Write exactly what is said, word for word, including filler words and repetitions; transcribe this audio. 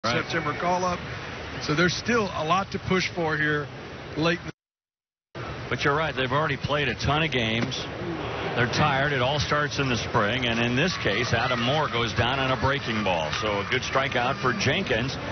Right. September call-up. So there's still a lot to push for here late. But you're right. They've already played a ton of games. They're tired. It all starts in the spring. And in this case, Adam Moore goes down on a breaking ball. So a good strikeout for Jenkins.